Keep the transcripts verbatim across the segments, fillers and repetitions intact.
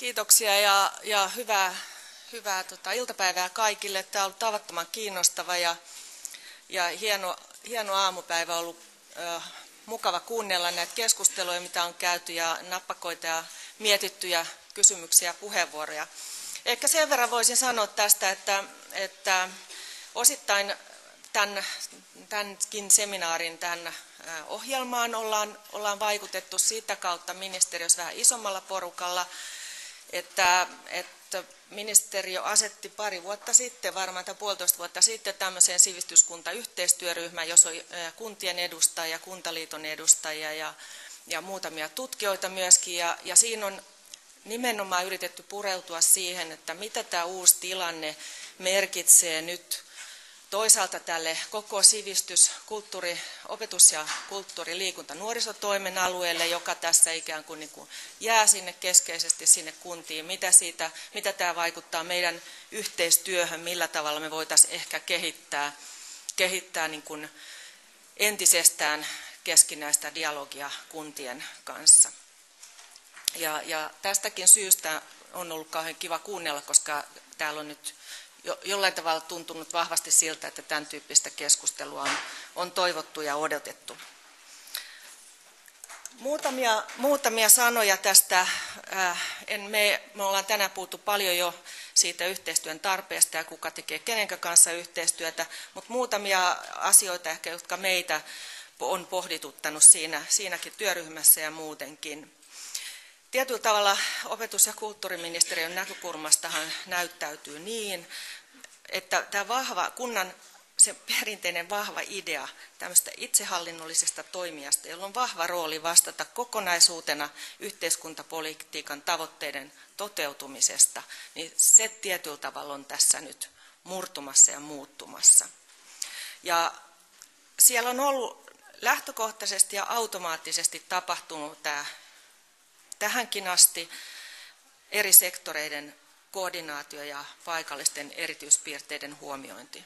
Kiitoksia ja, ja hyvää, hyvää tota, iltapäivää kaikille. Tämä on ollut tavattoman kiinnostava ja, ja hieno, hieno aamupäivä. On ollut ö, mukava kuunnella näitä keskusteluja, mitä on käyty, ja nappakoita ja mietittyjä kysymyksiä ja puheenvuoroja. Ehkä sen verran voisin sanoa tästä, että, että osittain tämän, tämänkin seminaarin tämän ohjelmaan ollaan, ollaan vaikutettu siitä kautta ministeriössä vähän isommalla porukalla, että, että ministeriö asetti pari vuotta sitten, varmaan tai puolitoista vuotta sitten, tämmöiseen sivistyskuntayhteistyöryhmään, jossa on kuntien edustajia, kuntaliiton edustajia ja, ja muutamia tutkijoita myöskin. Ja, ja siinä on nimenomaan yritetty pureutua siihen, että mitä tämä uusi tilanne merkitsee nyt toisaalta tälle koko sivistys-, kulttuuri-, opetus- ja kulttuuri-, liikunta-, nuorisotoimen alueelle, joka tässä ikään kuin, niin kuin jää sinne keskeisesti sinne kuntiin. Mitä, siitä, mitä tämä vaikuttaa meidän yhteistyöhön, millä tavalla me voitaisiin ehkä kehittää, kehittää niin kuin entisestään keskinäistä dialogia kuntien kanssa. Ja, ja tästäkin syystä on ollut kauhean kiva kuunnella, koska täällä on nyt jo, jollain tavalla tuntunut vahvasti siltä, että tämän tyyppistä keskustelua on, on toivottu ja odotettu. Muutamia, muutamia sanoja tästä. Äh, en me, me ollaan tänään puhuttu paljon jo siitä yhteistyön tarpeesta ja kuka tekee kenenkä kanssa yhteistyötä, mutta muutamia asioita ehkä, jotka meitä on pohdituttanut siinä, siinäkin työryhmässä ja muutenkin. Tietyllä tavalla opetus- ja kulttuuriministeriön näkökulmastahan näyttäytyy niin, että tämä vahva kunnan, se perinteinen vahva idea tämmöistä itsehallinnollisesta toimijasta, jolla on vahva rooli vastata kokonaisuutena yhteiskuntapolitiikan tavoitteiden toteutumisesta, niin se tietyllä tavalla on tässä nyt murtumassa ja muuttumassa. Ja siellä on ollut lähtökohtaisesti ja automaattisesti tapahtunut tämä tähänkin asti eri sektoreiden koordinaatio ja paikallisten erityispiirteiden huomiointi.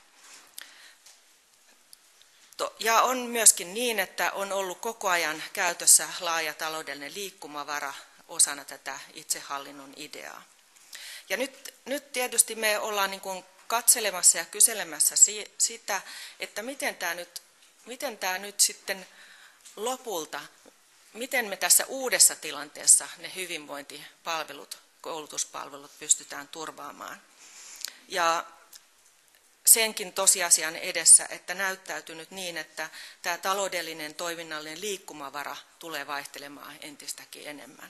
Ja on myöskin niin, että on ollut koko ajan käytössä laaja taloudellinen liikkumavara osana tätä itsehallinnon ideaa. Ja nyt, nyt tietysti me ollaan niin kuin katselemassa ja kyselemässä sitä, että miten tämä nyt, miten tämä nyt sitten lopulta, miten me tässä uudessa tilanteessa ne hyvinvointipalvelut, koulutuspalvelut pystytään turvaamaan. Ja senkin tosiasian edessä, että näyttäytyy nyt niin, että tämä taloudellinen toiminnallinen liikkumavara tulee vaihtelemaan entistäkin enemmän.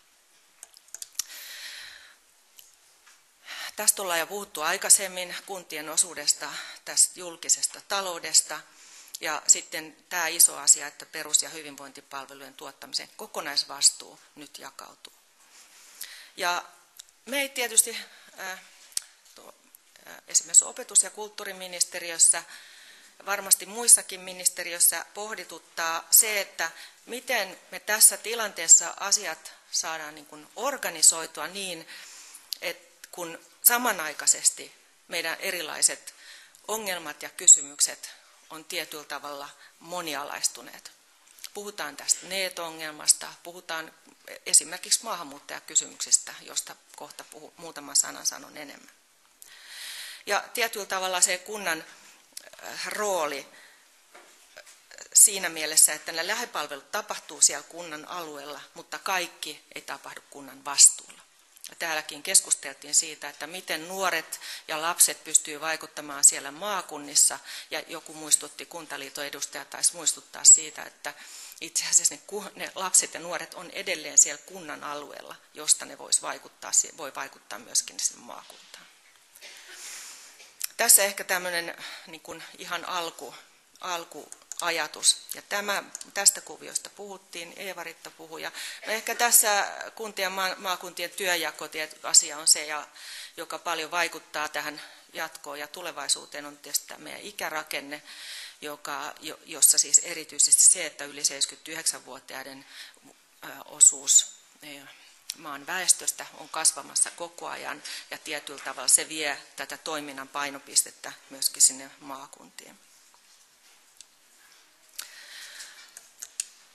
Tästä ollaan jo puhuttu aikaisemmin kuntien osuudesta tästä julkisesta taloudesta. Ja sitten tämä iso asia, että perus- ja hyvinvointipalvelujen tuottamisen kokonaisvastuu nyt jakautuu. Ja me ei tietysti äh, to, äh, esimerkiksi opetus- ja kulttuuriministeriössä, varmasti muissakin ministeriöissä pohdituttaa se, että miten me tässä tilanteessa asiat saadaan niin kuin organisoitua niin, että kun samanaikaisesti meidän erilaiset ongelmat ja kysymykset on tietyllä tavalla monialaistuneet. Puhutaan tästä N E E T-ongelmasta, puhutaan esimerkiksi maahanmuuttajakysymyksistä, josta kohta puhun, muutaman sanan sanon enemmän. Ja tietyllä tavalla se kunnan rooli siinä mielessä, että nämä lähipalvelut tapahtuu siellä kunnan alueella, mutta kaikki ei tapahdu kunnan vastuulla. Ja täälläkin keskusteltiin siitä, että miten nuoret ja lapset pystyvät vaikuttamaan siellä maakunnissa, ja joku muistutti, Kuntaliiton edustaja taisi muistuttaa siitä, että itse asiassa ne, ne lapset ja nuoret on edelleen siellä kunnan alueella, josta ne vois vaikuttaa, voi vaikuttaa myöskin sinne maakuntaan. Tässä ehkä tämmöinen niin kuin ihan alku, alkuajatus. Ja tämä, tästä kuviosta puhuttiin, Eeva-Ritta puhui. Ja no ehkä tässä kuntien ja maakuntien työnjakoasia on se, ja, joka paljon vaikuttaa tähän jatkoon ja tulevaisuuteen, on tietysti tämä meidän ikärakenne, joka, jossa siis erityisesti se, että yli seitsemänkymmentäyhdeksänvuotiaiden osuus maan väestöstä on kasvamassa koko ajan, ja tietyllä tavalla se vie tätä toiminnan painopistettä myöskin sinne maakuntiin.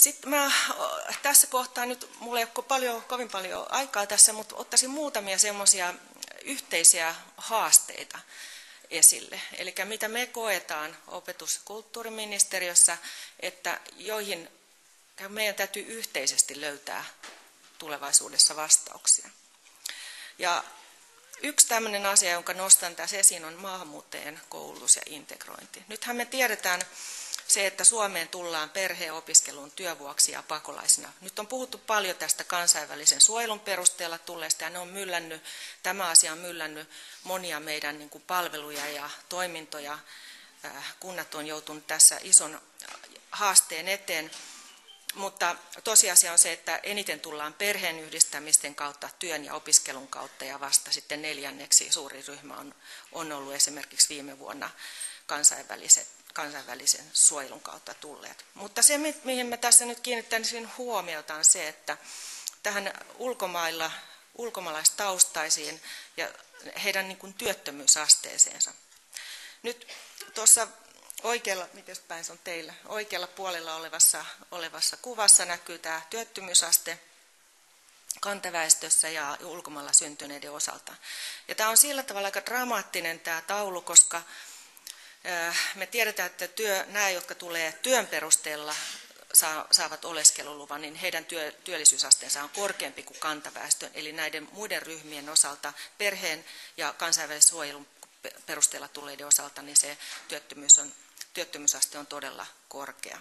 Sitten mä tässä kohtaa nyt, mulla ei ole paljon, kovin paljon aikaa tässä, mutta ottaisin muutamia semmoisia yhteisiä haasteita esille. Eli mitä me koetaan opetus- ja kulttuuriministeriössä, että joihin meidän täytyy yhteisesti löytää tulevaisuudessa vastauksia. Ja yksi tämmöinen asia, jonka nostan tässä esiin, on maahanmuuttajien koulutus ja integrointi. Nythän me tiedetään se, että Suomeen tullaan perheen opiskeluun työvuoksi ja pakolaisina. Nyt on puhuttu paljon tästä kansainvälisen suojelun perusteella tulleesta, ja ne on myllännyt, tämä asia on myllännyt monia meidän niin kuin palveluja ja toimintoja. Kunnat on joutunut tässä ison haasteen eteen. Mutta tosiasia on se, että eniten tullaan perheenyhdistämisten kautta, työn ja opiskelun kautta, ja vasta sitten neljänneksi suuri ryhmä on, on ollut esimerkiksi viime vuonna kansainväliset, kansainvälisen suojelun kautta tulleet. Mutta se, mihin mä tässä nyt kiinnittäisin huomiota, on se, että tähän ulkomailla, ulkomaalaistaustaisiin ja heidän niin kuin työttömyysasteeseensa. Nyt tuossa oikealla, miten päin se on teillä, oikealla puolella olevassa, olevassa kuvassa näkyy tämä työttömyysaste kantaväestössä ja ulkomailla syntyneiden osalta. Ja tämä on sillä tavalla aika dramaattinen tämä taulu, koska me tiedetään, että työ, nämä, jotka tulee työn perusteella saavat oleskeluluvan, niin heidän työ, työllisyysasteensa on korkeampi kuin kantaväestön, eli näiden muiden ryhmien osalta, perheen ja kansainvälisen suojelun perusteella tulleiden osalta, niin se työttömyys on, työttömyysaste on todella korkea.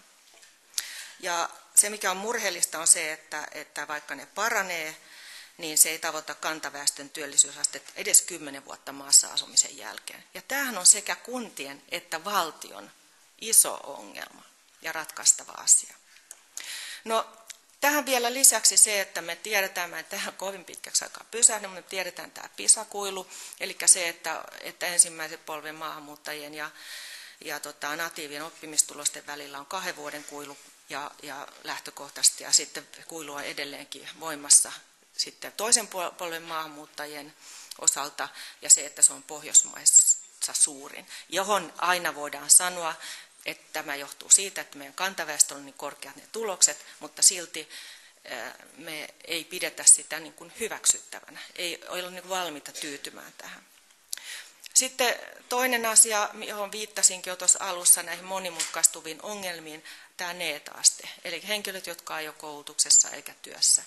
Ja se, mikä on murheellista, on se, että, että vaikka ne paranee, niin se ei tavoita kantaväestön työllisyysastetta edes kymmenen vuotta maassa asumisen jälkeen. Ja tämähän on sekä kuntien että valtion iso ongelma ja ratkaistava asia. No, tähän vielä lisäksi se, että me tiedetään, mä en tähän kovin pitkäksi aikaa pysähdy, mutta me tiedetään tämä PISA-kuilu, eli se, että, että ensimmäisen polven maahanmuuttajien ja, ja tota, natiivien oppimistulosten välillä on kahden vuoden kuilu ja, ja lähtökohtaisesti, ja sitten kuilu on edelleenkin voimassa sitten toisen polven maahanmuuttajien osalta, ja se, että se on Pohjoismaissa suurin, johon aina voidaan sanoa, että tämä johtuu siitä, että meidän kantaväestöllä on niin korkeat ne tulokset, mutta silti me ei pidetä sitä niin kuin hyväksyttävänä, ei ole niin kuin valmiita tyytymään tähän. Sitten toinen asia, johon viittasinkin jo tuossa alussa näihin monimutkaistuviin ongelmiin, tämä neeta-aste, eli henkilöt, jotka ei ole koulutuksessa eikä työssä.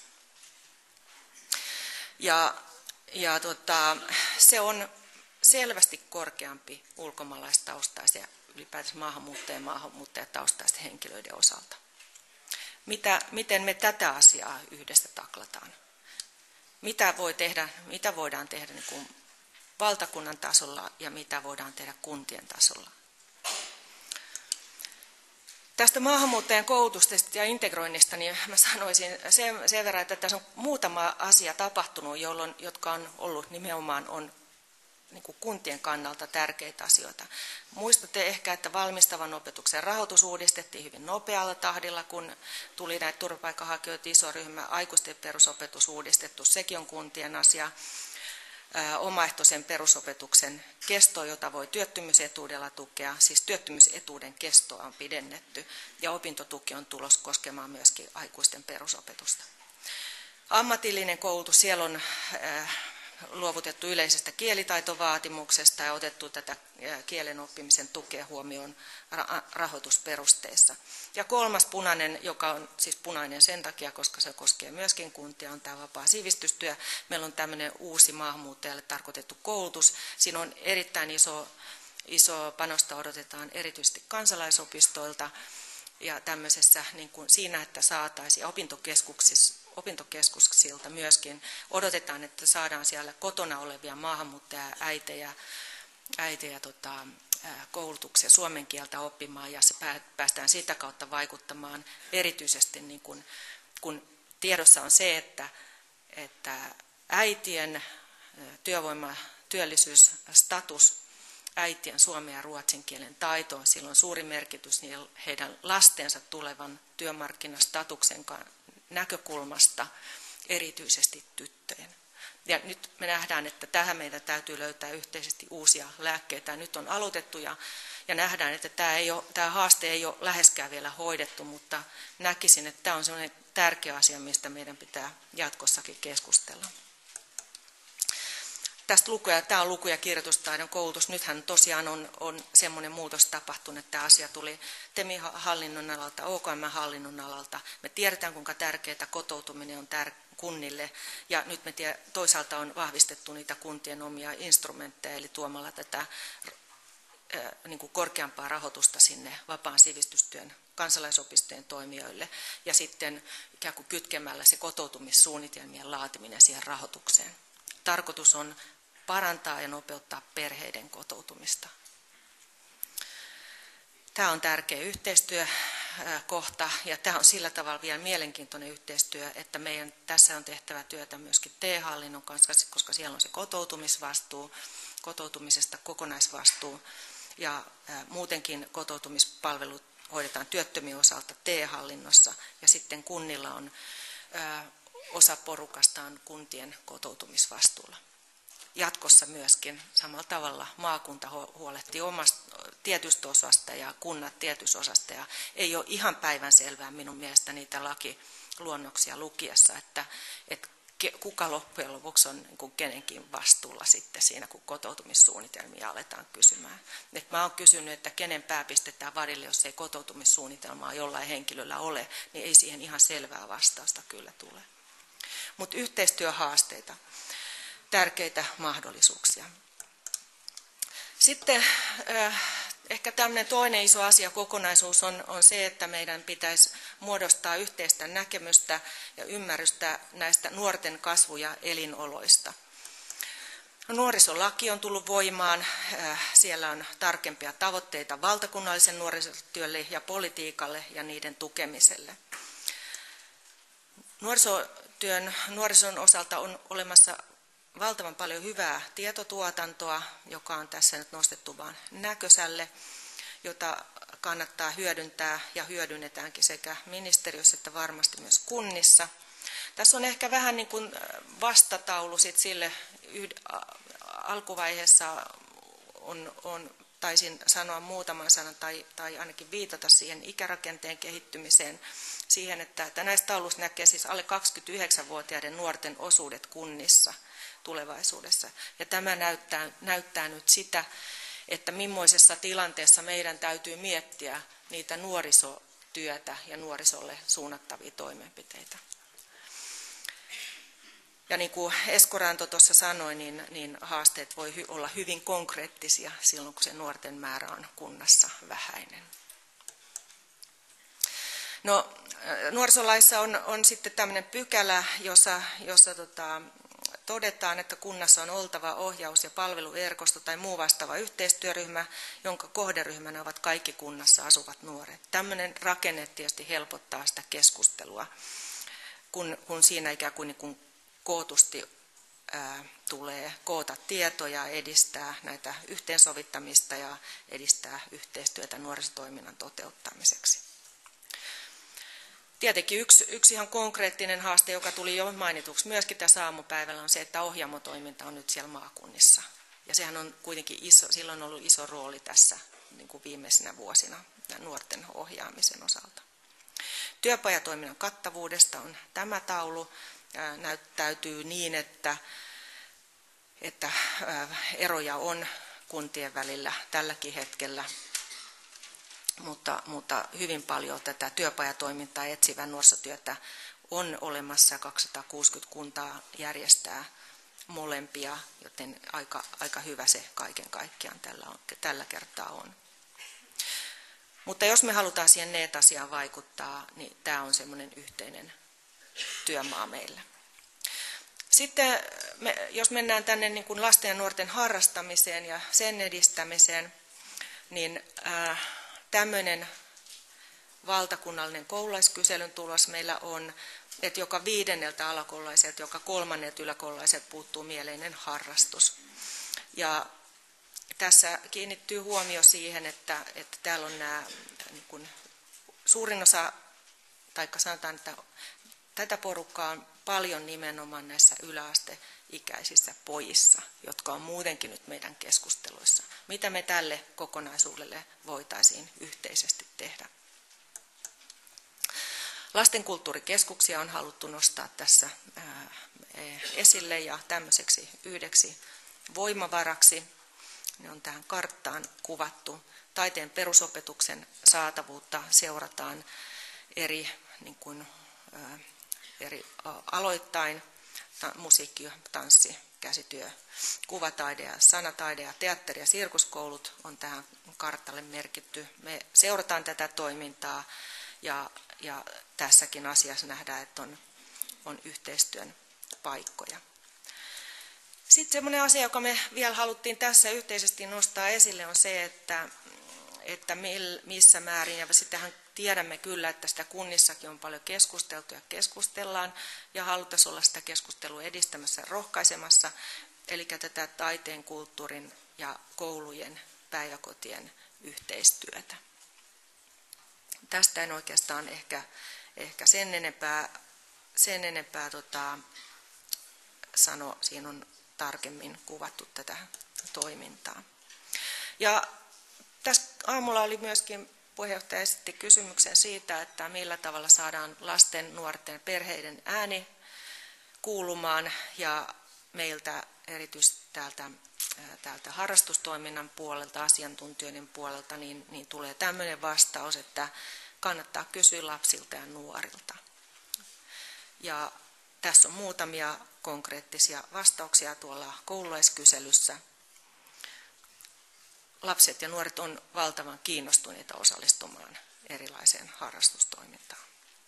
Ja, ja tota, se on selvästi korkeampi ulkomaalaistaustaisia, ylipäätänsä maahanmuuttajien maahanmuuttajataustaisten henkilöiden osalta. Mitä, miten me tätä asiaa yhdessä taklataan? Mitä, voi tehdä, mitä voidaan tehdä niin kuin valtakunnan tasolla ja mitä voidaan tehdä kuntien tasolla? Tästä maahanmuuttajien koulutuksesta ja integroinnista niin mä sanoisin sen, sen verran, että tässä on muutama asia tapahtunut, jolloin, jotka on ollut nimenomaan on niin kuin kuntien kannalta tärkeitä asioita. Muistatte ehkä, että valmistavan opetuksen rahoitus uudistettiin hyvin nopealla tahdilla, kun tuli näitä turvapaikanhakijoita iso ryhmä, aikuisten perusopetus uudistettu, sekin on kuntien asia. Omaehtoisen perusopetuksen kesto, jota voi työttömyysetuudella tukea, siis työttömyysetuuden kestoa on pidennetty, ja opintotuki on tulos koskemaan myöskin aikuisten perusopetusta. Ammatillinen koulutus, siellä on luovutettu yleisestä kielitaitovaatimuksesta ja otettu tätä kielen oppimisen tukea huomioon rahoitusperusteissa. Ja kolmas punainen, joka on siis punainen sen takia, koska se koskee myöskin kuntia, on tämä vapaa sivistystyö. Meillä on tämmöinen uusi maahanmuuttajalle tarkoitettu koulutus. Siinä on erittäin iso, iso panosta odotetaan erityisesti kansalaisopistoilta ja tämmöisessä niin kuin siinä, että saataisiin opintokeskuksissa opintokeskuksilta myöskin odotetaan, että saadaan siellä kotona olevia maahanmuuttaja-äitejä äitejä, tota, koulutuksia suomen kieltä oppimaan ja päästään sitä kautta vaikuttamaan erityisesti, niin kun, kun tiedossa on se, että, että äitien työvoima, työllisyysstatus, äitien suomen ja ruotsin kielen taito on silloin suuri merkitys niin heidän lastensa tulevan työmarkkinastatuksen näkökulmasta, erityisesti tyttöjen. Ja nyt me nähdään, että tähän meidän täytyy löytää yhteisesti uusia lääkkeitä. Nyt on aloitettu ja, ja nähdään, että tämä, ei ole, tämä haaste ei ole läheskään vielä hoidettu, mutta näkisin, että tämä on sellainen tärkeä asia, mistä meidän pitää jatkossakin keskustella. Tästä lukuja, tämä on luku- ja kirjoitustaidon koulutus. Nythän tosiaan on, on semmoinen muutos tapahtunut, että tämä asia tuli T E M-hallinnon alalta, O K M-hallinnon alalta. Me tiedetään, kuinka tärkeää kotoutuminen on tär- kunnille, ja nyt me tie- toisaalta on vahvistettu niitä kuntien omia instrumentteja, eli tuomalla tätä ää, niin kuin korkeampaa rahoitusta sinne vapaan sivistystyön kansalaisopistojen toimijoille, ja sitten ikään kuin kytkemällä se kotoutumissuunnitelmien laatiminen siihen rahoitukseen. Tarkoitus on parantaa ja nopeuttaa perheiden kotoutumista. Tämä on tärkeä yhteistyökohta, ja tämä on sillä tavalla vielä mielenkiintoinen yhteistyö, että meidän tässä on tehtävä työtä myöskin T E hallinnon kanssa, koska siellä on se kotoutumisvastuu, kotoutumisesta kokonaisvastuu, ja muutenkin kotoutumispalvelut hoidetaan työttömien osalta T E hallinnossa, ja sitten kunnilla on osa porukasta on kuntien kotoutumisvastuulla. Jatkossa myöskin samalla tavalla maakunta huolehtii omasta tietystä osasta ja kunnat tietystä osasta. Ja ei ole ihan päivänselvää minun mielestä niitä lakiluonnoksia lukiessa, että, että kuka loppujen lopuksi on niin kuin kenenkin vastuulla sitten siinä, kun kotoutumissuunnitelmia aletaan kysymään. Et mä oon kysynyt, että kenen pää pistetään vadille, jos ei kotoutumissuunnitelmaa jollain henkilöllä ole, niin ei siihen ihan selvää vastausta kyllä tule. Mutta yhteistyöhaasteita, tärkeitä mahdollisuuksia. Sitten äh, ehkä tämmöinen toinen iso asia, kokonaisuus on, on se, että meidän pitäisi muodostaa yhteistä näkemystä ja ymmärrystä näistä nuorten kasvu- ja elinoloista. Nuorisolaki on tullut voimaan, äh, siellä on tarkempia tavoitteita valtakunnallisen nuorisotyölle ja politiikalle ja niiden tukemiselle. Nuorisotyön, nuorison osalta on olemassa valtavan paljon hyvää tietotuotantoa, joka on tässä nyt nostettu vain näkösälle, jota kannattaa hyödyntää ja hyödynnetäänkin sekä ministeriössä että varmasti myös kunnissa. Tässä on ehkä vähän niin kuin vastataulu sit sille alkuvaiheessa on, on, taisin sanoa muutaman sanan tai, tai ainakin viitata siihen ikärakenteen kehittymiseen, siihen, että, että näistä tauluista näkee siis alle kaksikymmentäyhdeksänvuotiaiden nuorten osuudet kunnissa tulevaisuudessa. Ja tämä näyttää, näyttää nyt sitä, että millaisessa tilanteessa meidän täytyy miettiä niitä nuorisotyötä ja nuorisolle suunnattavia toimenpiteitä. Ja niin kuin Esko Ranto tuossa sanoi, niin, niin haasteet voi hy, olla hyvin konkreettisia silloin, kun se nuorten määrä on kunnassa vähäinen. No, nuorisolaissa on, on sitten tämmöinen pykälä, jossa, jossa tota, todetaan, että kunnassa on oltava ohjaus- ja palveluverkosto tai muu vastaava yhteistyöryhmä, jonka kohderyhmänä ovat kaikki kunnassa asuvat nuoret. Tämmöinen rakenne tietysti helpottaa sitä keskustelua, kun, kun siinä ikään kuin, niin kuin kootusti ää, tulee koota tietoja, edistää näitä yhteensovittamista ja edistää yhteistyötä nuorisotoiminnan toteuttamiseksi. Tietenkin yksi, yksi ihan konkreettinen haaste, joka tuli jo mainituksi myöskin tässä aamupäivällä, on se, että ohjaamotoiminta on nyt siellä maakunnissa. Ja sehän on kuitenkin iso, silloin ollut iso rooli tässä niin kuin viimeisinä vuosina nuorten ohjaamisen osalta. Työpajatoiminnan kattavuudesta on tämä taulu. Näyttäytyy niin, että, että eroja on kuntien välillä tälläkin hetkellä. Mutta, mutta hyvin paljon tätä työpajatoimintaa ja etsivää nuorisotyötä on olemassa. kaksisataakuusikymmentä kuntaa järjestää molempia, joten aika, aika hyvä se kaiken kaikkiaan tällä, on, tällä kertaa on. Mutta jos me halutaan siihen N E T-asiaan vaikuttaa, niin tämä on semmoinen yhteinen työmaa meillä. Sitten me, jos mennään tänne niin kuin lasten ja nuorten harrastamiseen ja sen edistämiseen, niin äh, tämmöinen valtakunnallinen koululaiskyselyn tulos meillä on, että joka viidenneltä alakoululaiselta, joka kolmannelta yläkoululaiselta puuttuu mieleinen harrastus. Ja tässä kiinnittyy huomio siihen, että, että täällä on nämä, niin kuin, suurin osa, tai sanotaan, että tätä porukkaa on paljon nimenomaan näissä yläasteikäisissä pojissa, jotka on muutenkin nyt meidän keskusteluissa. Mitä me tälle kokonaisuudelle voitaisiin yhteisesti tehdä? Lastenkulttuurikeskuksia on haluttu nostaa tässä esille ja tämmöiseksi yhdeksi voimavaraksi. Ne on tähän karttaan kuvattu. Taiteen perusopetuksen saatavuutta seurataan eri, niin kuin, eri aloittain. Musiikki, tanssi, käsityö, kuvataide ja sanataide ja teatteri- ja sirkuskoulut on tähän kartalle merkitty. Me seurataan tätä toimintaa ja, ja tässäkin asiassa nähdään, että on, on yhteistyön paikkoja. Sitten semmoinen asia, joka me vielä haluttiin tässä yhteisesti nostaa esille, on se, että, että missä määrin, ja sittenhän tiedämme kyllä, että sitä kunnissakin on paljon keskusteltu ja keskustellaan, ja haluttaisiin olla sitä keskustelua edistämässä ja rohkaisemassa, eli tätä taiteen, kulttuurin ja koulujen, päiväkotien yhteistyötä. Tästä en oikeastaan ehkä, ehkä sen enempää, sen enempää tota, sano, siinä on tarkemmin kuvattu tätä toimintaa. Ja tässä aamulla oli myöskin, puheenjohtaja esitti kysymyksen siitä, että millä tavalla saadaan lasten, nuorten ja perheiden ääni kuulumaan, ja meiltä erityisesti täältä, täältä harrastustoiminnan puolelta, asiantuntijoiden puolelta, niin, niin tulee tämmöinen vastaus, että kannattaa kysyä lapsilta ja nuorilta. Ja tässä on muutamia konkreettisia vastauksia tuolla koululaiskyselyssä. Lapset ja nuoret on valtavan kiinnostuneita osallistumaan erilaiseen harrastustoimintaan.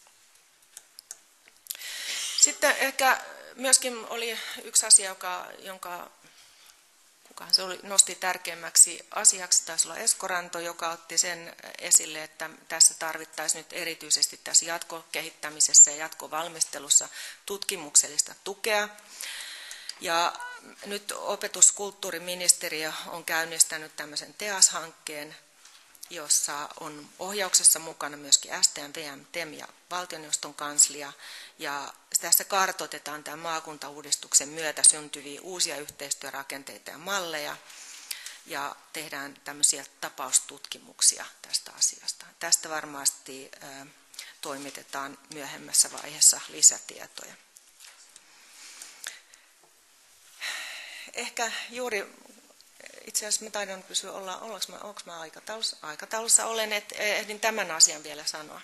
Sitten ehkä myöskin oli yksi asia, joka, jonka kukahan se oli, nosti tärkeimmäksi asiaksi, taisi olla Esko Ranto, joka otti sen esille, että tässä tarvittaisiin nyt erityisesti tässä jatkokehittämisessä ja jatkovalmistelussa tutkimuksellista tukea. Ja nyt opetuskulttuuriministeriö on käynnistänyt tämmöisen T E A S-hankkeen, jossa on ohjauksessa mukana myöskin S T M, V M, T E M ja valtioneuvoston kanslia. Ja tässä kartoitetaan tämän maakuntauudistuksen myötä syntyviä uusia yhteistyörakenteita ja malleja. Ja tehdään tämmöisiä tapaustutkimuksia tästä asiasta. Tästä varmasti ä, toimitetaan myöhemmässä vaiheessa lisätietoja. Ehkä juuri, itse asiassa mä taidan kysyä, olla, ollaanko mä, onko mä aikataulussa? Aikataulussa olen, että ehdin tämän asian vielä sanoa.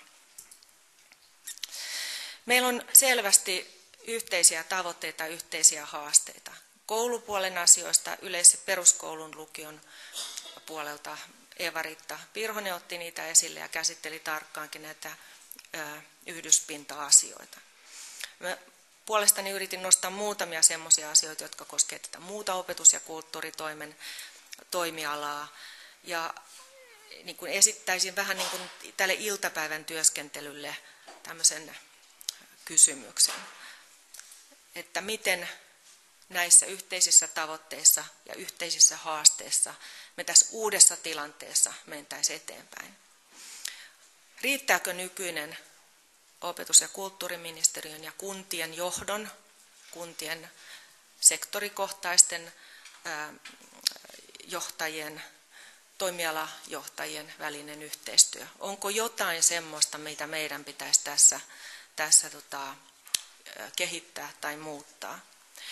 Meillä on selvästi yhteisiä tavoitteita, yhteisiä haasteita. Koulupuolen asioista, yleisen peruskoulun lukion puolelta Eeva-Riitta Pirhonen otti niitä esille ja käsitteli tarkkaankin näitä ö, yhdyspinta-asioita. Mä puolestani yritin nostaa muutamia semmoisia asioita, jotka koskevat tätä muuta opetus- ja kulttuuritoimen toimialaa. Ja niin kuin esittäisin vähän niin kuin tälle iltapäivän työskentelylle tämmöisen kysymyksen, että miten näissä yhteisissä tavoitteissa ja yhteisissä haasteissa me tässä uudessa tilanteessa mentäisiin eteenpäin. Riittääkö nykyinen opetus- ja kulttuuriministeriön ja kuntien johdon, kuntien sektorikohtaisten johtajien, toimialajohtajien välinen yhteistyö? Onko jotain semmoista, mitä meidän pitäisi tässä, tässä tota, kehittää tai muuttaa?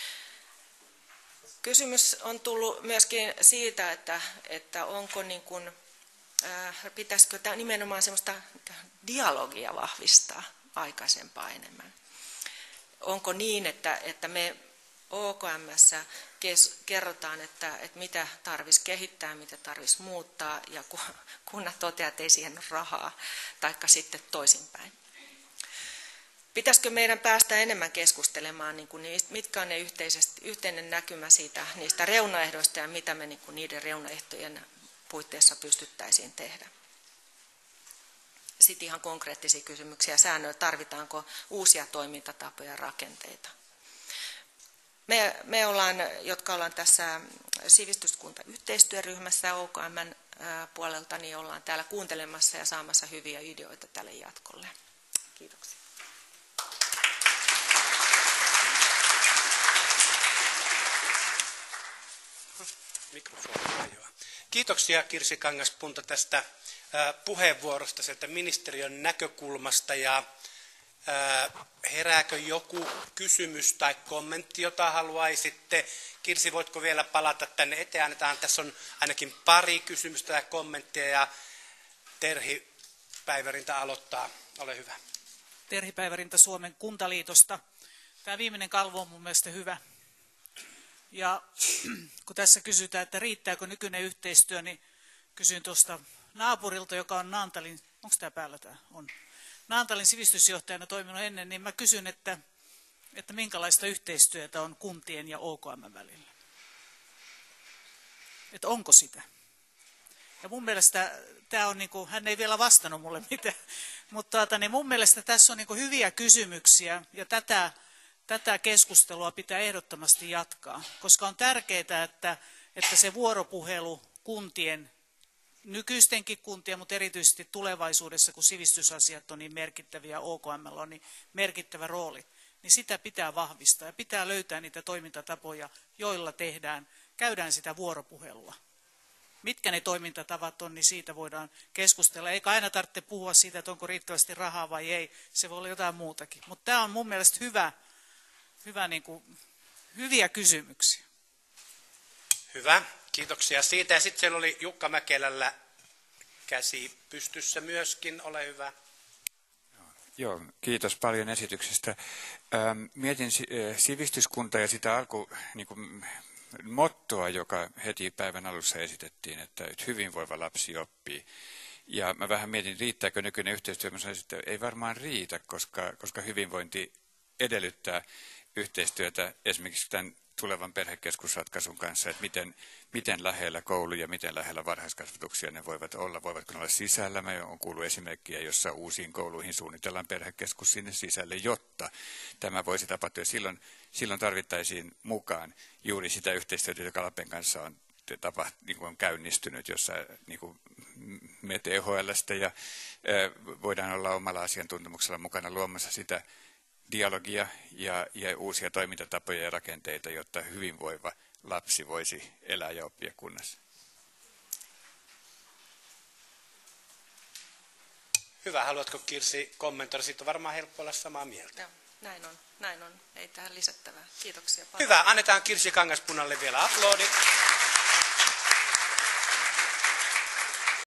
Kysymys on tullut myöskin siitä, että, että onko niin kuin, äh, pitäisikö tämä nimenomaan semmoista dialogia vahvistaa aikaisempaa enemmän. Onko niin, että, että me O K M:ssä kerrotaan, että, että mitä tarvitsisi kehittää, mitä tarvitsisi muuttaa, ja kunnat toteavat, että ei siihen ole rahaa, taikka sitten toisinpäin. Pitäisikö meidän päästä enemmän keskustelemaan, niin kuin niistä, mitkä on ne yhteinen näkymä siitä, niistä reunaehdoista ja mitä me niin kuin niiden reunaehtojen puitteissa pystyttäisiin tehdä? Sitten ihan konkreettisia kysymyksiä säännöillä, tarvitaanko uusia toimintatapoja ja rakenteita. Me, me ollaan, jotka ollaan tässä sivistyskuntayhteistyöryhmässä O K M:n puolelta, niin ollaan täällä kuuntelemassa ja saamassa hyviä ideoita tälle jatkolle. Kiitoksia. Mikrofoni hajoaa. Kiitoksia Kirsi Kangaspunta tästä puheenvuorosta sieltä ministeriön näkökulmasta. Ja herääkö joku kysymys tai kommentti, jota haluaisitte? Kirsi, voitko vielä palata tänne eteen? Annetaan, tässä on ainakin pari kysymystä ja kommenttia, ja Terhi Päivärinta aloittaa. Ole hyvä. Terhi Päivärinta Suomen Kuntaliitosta. Tämä viimeinen kalvo on mun mielestä hyvä. Ja kun tässä kysytään, että riittääkö nykyinen yhteistyö, niin kysyn tuosta naapurilta, joka on Naantalin, onko tämä päällä tämä? On. Naantalin sivistysjohtajana toiminut ennen, niin mä kysyn, että, että minkälaista yhteistyötä on kuntien ja O K M välillä. Että onko sitä? Ja mun mielestä tämä on, niin kuin, hän ei vielä vastannut mulle mitään, mutta tuota, niin mun mielestä tässä on niin kuin hyviä kysymyksiä ja tätä, tätä keskustelua pitää ehdottomasti jatkaa, koska on tärkeää, että, että se vuoropuhelu kuntien, nykyistenkin kuntien, mutta erityisesti tulevaisuudessa, kun sivistysasiat on niin merkittäviä, O K M:llä on niin merkittävä rooli, niin sitä pitää vahvistaa ja pitää löytää niitä toimintatapoja, joilla tehdään, käydään sitä vuoropuhelua. Mitkä ne toimintatavat on, niin siitä voidaan keskustella. Eikä aina tarvitse puhua siitä, että onko riittävästi rahaa vai ei. Se voi olla jotain muutakin. Mutta tämä on mun mielestä hyvä, hyvä niin kuin, hyviä kysymyksiä. Hyvä, kiitoksia siitä. Ja sitten siellä oli Jukka Mäkelällä käsi pystyssä myöskin. Ole hyvä. Joo, kiitos paljon esityksestä. Mietin sivistyskunta ja sitä alku... Niin kuin, mottoa, joka heti päivän alussa esitettiin, että hyvinvoiva lapsi oppii. Ja mä vähän mietin, riittääkö nykyinen yhteistyö. Mä sanoisin, että ei varmaan riitä, koska, koska hyvinvointi edellyttää yhteistyötä esimerkiksi tämän tulevan perhekeskusratkaisun kanssa, että miten, miten lähellä kouluja, miten lähellä varhaiskasvatuksia ne voivat olla. Voivatko ne olla sisällä? Mä on kuullut esimerkkiä, jossa uusiin kouluihin suunnitellaan perhekeskus sinne sisälle, jotta tämä voisi tapahtua. Silloin, silloin tarvittaisiin mukaan juuri sitä yhteistyötä, joka Lapen kanssa on, tapa, niin kuin on käynnistynyt, jossa niin kuin me T H L:stä ja ää, voidaan olla omalla asiantuntemuksella mukana luomassa sitä dialogia ja, ja uusia toimintatapoja ja rakenteita, jotta hyvinvoiva lapsi voisi elää ja oppia kunnassa. Hyvä. Haluatko Kirsi kommentoida? Siitä on varmaan helppo olla samaa mieltä. Joo, näin on. Näin on. Ei tähän lisättävää. Kiitoksia paljon. Hyvä. Annetaan Kirsi Kangaspunnalle vielä aplodi.